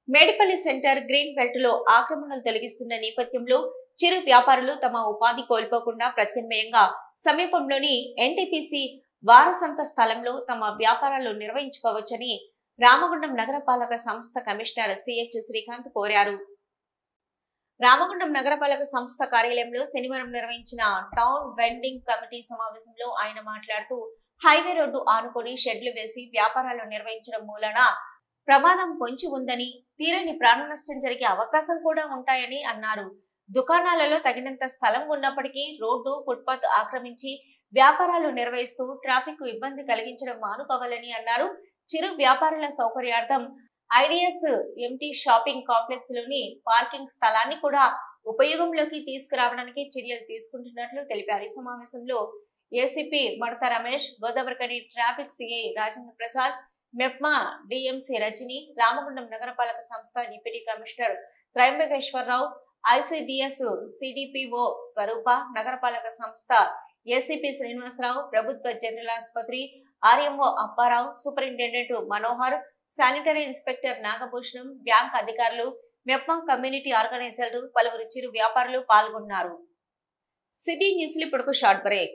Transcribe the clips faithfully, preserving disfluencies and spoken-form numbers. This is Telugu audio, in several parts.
మేడిపల్లి సెంటర్ గ్రీన్ బెల్ట్ లో ఆక్రమణలు తొలగిస్తున్న నేపథ్యంలో చిరు వ్యాపారులు తమ ఉపాధి కోల్పోకుండా ప్రత్యామ్నాయంగా సమీపంలోని ఎన్టీపీసీ వారసంత స్థలంలో తమ వ్యాపారాలు నిర్వహించుకోవచ్చని రామగుండం నగరపాలక సంస్థ కమిషనర్ సిహెచ్ శ్రీకాంత్ కోరారు. రామగుండం నగరపాలక సంస్థ కార్యాలయంలో శనివారం నిర్వహించిన టౌన్ వెండింగ్ కమిటీ సమావేశంలో ఆయన మాట్లాడుతూ హైవే రోడ్డు ఆనుకొని షెడ్లు వేసి వ్యాపారాలు నిర్వహించడం మూలన ప్రమాదం పొంచి ఉందని, తీరని ప్రాణ నష్టం జరిగే అవకాశం కూడా ఉంటాయని అన్నారు. దుకాణాలలో తగినంత స్థలం ఉన్నప్పటికీ రోడ్డు ఫుట్పాత్ ఆక్రమించి వ్యాపారాలు నిర్వహిస్తూ ట్రాఫిక్ ఇబ్బంది కలిగించడం మానుకోవాలని అన్నారు. చిరు వ్యాపారుల సౌకర్యార్థం ఐడిఎస్ ఎంటీ షాపింగ్ కాంప్లెక్స్ లోని పార్కింగ్ స్థలాన్ని కూడా ఉపయోగంలోకి తీసుకురావడానికి చర్యలు తీసుకుంటున్నట్లు తెలిపారు. ఈ సమావేశంలో ACP Madata Ramesh, Godavarikhani traffic CI Rajendra Prasad, MEPMA DMC Rajani, Ramagundam నగరపాలక సంస్థ deputy commissioner Trayambakeshwararao, ICDS CDPO Swaroopa, నగరపాలక సంస్థ ఏసీపీ శ్రీనివాసరావు, ప్రభుత్వ జనరల్ ఆసుపత్రి RMO Apparao, superintendent Manohar, sanitary inspector Nagabhushanam, bank అధికారులు, మెప్మా కమ్యూనిటీ ఆర్గనైజర్లు, పలువురు చిరు వ్యాపారులు పాల్గొన్నారు. సిటీ న్యూస్ ఇప్పుడు షార్ట్ బ్రేక్.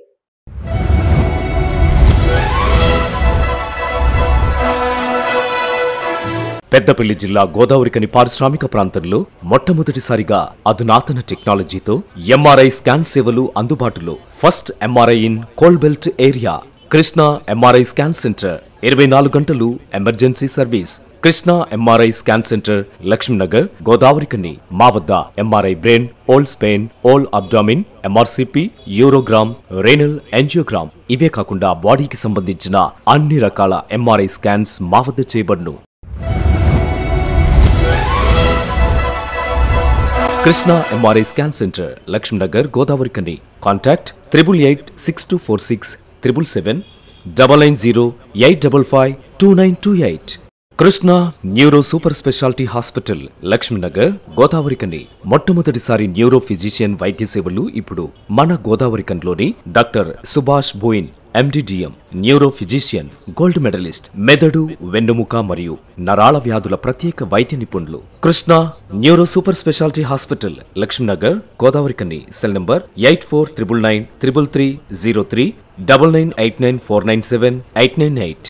పెద్దపల్లి జిల్లా గోదావరిఖని పారిశ్రామిక ప్రాంతంలో మొట్టమొదటిసారిగా అధునాతన టెక్నాలజీతో ఎంఆర్ఐ స్కాన్ సేవలు అందుబాటులో. First MRI in coal belt area. Krishna MRI scan centre, ఇరవై నాలుగు గంటలు emergency service. Krishna MRI scan centre, Lakshminagar, Godavarikhani. మా వద్ద MRI brain, whole spine, whole abdomen, MRCP, urogram, renal angiogram, ఇవే కాకుండా బాడీకి సంబంధించిన అన్ని రకాల ఎంఆర్ఐ స్కాన్స్ మా వద్ద చేయబడును. Krishna MRI scan centre, Lakshminagar, Godavarikhani. Contact triple eight six two four six triple seven double nine zero eight double five two nine two eight. Krishna neuro super speciality hospital, Lakshminagar, Godavarikhani. మొట్టమొదటిసారి న్యూరో ఫిజిషియన్ వైద్య సేవలు ఇప్పుడు మన గోదావరిఖనిలోని doctor Subhash Boin MD DM, neuro physician, gold medallist, మెదడు, వెన్నుముక మరియు నరాల వ్యాధుల ప్రత్యేక వైద్య నిపుణులు. Krishna neuro super speciality hospital, Lakshminagar, Godavarikhani. Cell number eight four triple nine triple three zero three double nine eight nine four nine seven eight nine eight.